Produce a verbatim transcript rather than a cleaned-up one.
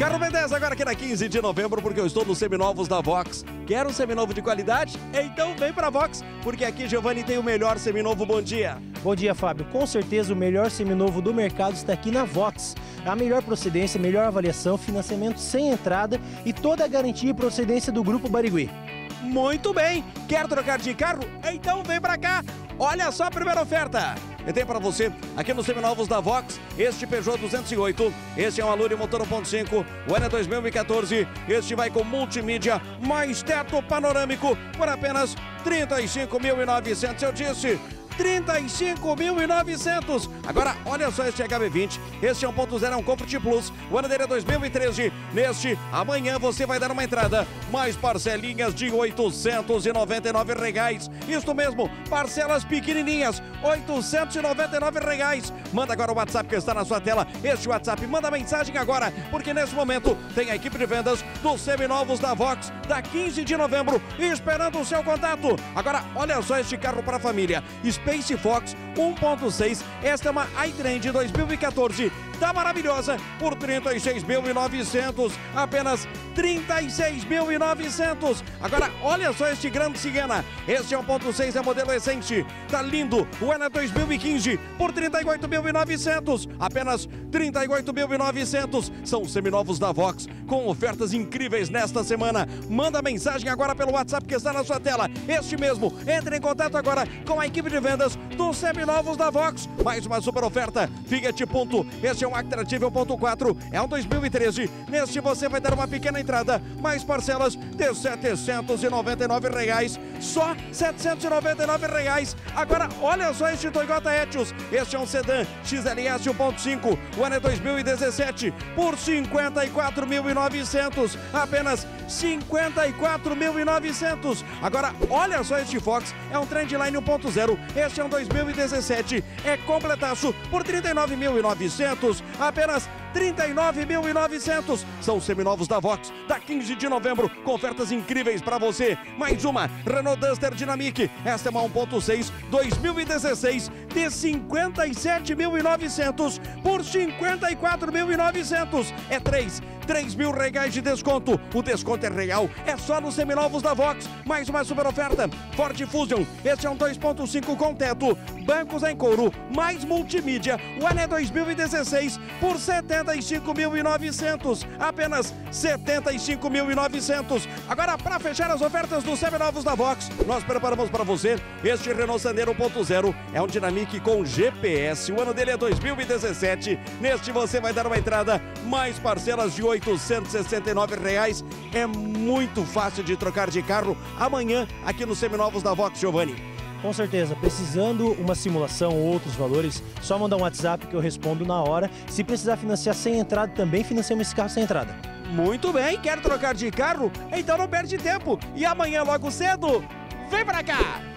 Carro B dez agora aqui na quinze de novembro, porque eu estou nos seminovos da Vox. Quer um seminovo de qualidade? Então vem pra Vox, porque aqui, Giovanni, tem o melhor seminovo. Bom dia. Bom dia, Fábio. Com certeza o melhor seminovo do mercado está aqui na Vox. A melhor procedência, melhor avaliação, financiamento sem entrada e toda a garantia e procedência do Grupo Barigui. Muito bem. Quer trocar de carro? Então vem pra cá. Olha só a primeira oferta. Eu tenho para você, aqui nos seminovos da Vox, este Peugeot duzentos e oito, este é um Allure motor um ponto cinco, o ano é dois mil e quatorze, este vai com multimídia, mais teto panorâmico, por apenas trinta e cinco mil e novecentos, eu disse, trinta e cinco mil e novecentos. Agora, olha só este H B vinte, este é um ponto zero, é um Comfort Plus, o ano dele é dois mil e treze, neste, amanhã você vai dar uma entrada, mais parcelinhas de oitocentos e noventa e nove reais, isto mesmo, parcelas pequenininhas, oitocentos e noventa e nove reais. Manda agora o WhatsApp que está na sua tela, este WhatsApp, manda mensagem agora, porque nesse momento tem a equipe de vendas dos seminovos da Vox, da quinze de novembro, esperando o seu contato. Agora, olha só este carro para a família, Space Fox um ponto seis, esta é uma iTrend dois mil e quatorze, tá maravilhosa, por trinta e seis mil e novecentos, apenas trinta e seis mil e novecentos. Agora, olha só este Grand Siena, este é um ponto seis, é modelo Essence, tá lindo, o ano é dois mil e quinze, por trinta e oito mil e novecentos, apenas trinta e oito mil e novecentos, são seminovos da Vox, com ofertas incríveis nesta semana. Manda mensagem agora pelo WhatsApp que está na sua tela, este mesmo, entre em contato agora com a equipe de vendas dos seminovos da Vox. Mais uma super oferta, Fiat Punto, este é um Actrative um ponto quatro, é um dois mil e treze, neste você vai dar uma pequena entrada, mais parcelas de setecentos e noventa e nove reais, só setecentos e noventa e nove reais. Agora olha só este Toyota Etios, este é um sedã X L S um ponto cinco, o ano é dois mil e dezessete, por cinquenta e quatro mil e novecentos, apenas cinquenta e quatro mil e novecentos. Agora olha só este Fox, é um Trendline um ponto zero, este é um dois mil e dezessete, é completaço, por trinta e nove mil e novecentos, apenas trinta e nove mil e novecentos. São seminovos da Vox, da quinze de novembro, com ofertas incríveis para você. Mais uma, Renault Duster Dynamic, esta é uma um ponto seis, dois mil e dezesseis, de cinquenta e sete mil e novecentos, por cinquenta e quatro mil e novecentos. É três, três mil reais de desconto. O desconto é real, é só nos seminovos da Vox. Mais uma super oferta, Ford Fusion, este é um dois ponto cinco com teto, bancos em couro, mais multimídia, o ano é dois mil e dezesseis, por setenta e cinco mil e novecentos, apenas setenta e cinco mil e novecentos. Agora, para fechar as ofertas dos seminovos da Vox, nós preparamos para você este Renault Sandero um ponto zero, é um Dynamic com G P S, o ano dele é dois mil e dezessete, neste você vai dar uma entrada, mais parcelas de oitocentos e sessenta e nove reais, é muito fácil de trocar de carro, amanhã aqui nos seminovos da Vox, Giovanni. Com certeza, precisando uma simulação ou outros valores, só mandar um WhatsApp que eu respondo na hora. Se precisar financiar sem entrada, também financiamos esse carro sem entrada. Muito bem, quer trocar de carro? Então não perde tempo. E amanhã logo cedo, vem pra cá!